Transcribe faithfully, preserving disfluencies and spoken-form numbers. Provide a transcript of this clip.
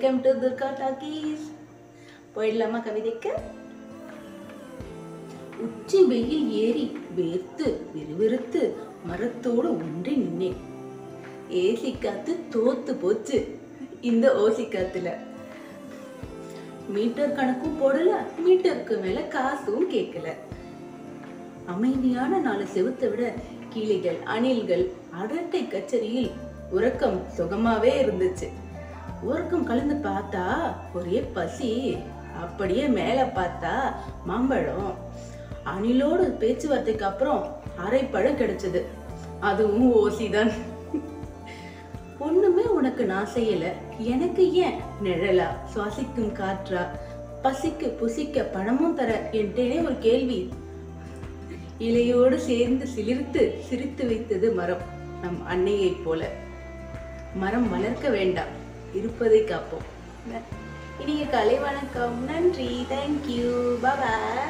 Welcome to Durga talkies. போயிடலாமா கவிதைக்கு? உச்சி வெயில் ஏறி வேர்த்து விறுவிறுத்து மரத்தோடு ஒன்றி நின்னேன். ஏசி காத்து தோத்து போச்சு இந்த ஓசி காத்துல. மீட்டர் கணக்கும் போடல, மீட்டருக்கு மேல காசும் கேட்கல. அமைதியான நாலு செவுத்தை விட கிளிகள் அணில்கள் அரட்டை கச்சேரியில் உறக்கம் சுகமாவே இருந்துச்சு. உறக்கம் கலந்து பார்த்தா ஒரே பசி. அப்படியே மேல பார்த்தா மாம்பழம். அணிலோடு பேச்சுவார்த்தைக்கு அப்புறம் அரைப்பழம் கிடைச்சது, அதுவும் ஓசிதான். ஒண்ணுமே உனக்கு நான் செய்யல, எனக்கு ஏன் நிழலா சுவாசிக்கும் காற்றா பசிக்கு புசிக்க பணமும் தர என்றே ஒரு கேள்வி இலையோடு சேர்ந்து சிலிர்த்து சிரித்து வைத்தது மரம். நம் அன்னையை போல மரம் வளர்க்க வேண்டாம், இருப்பதை காப்போம். இனிய காலை வணக்கம். நன்றி. தேங்க்யூ. பாய்.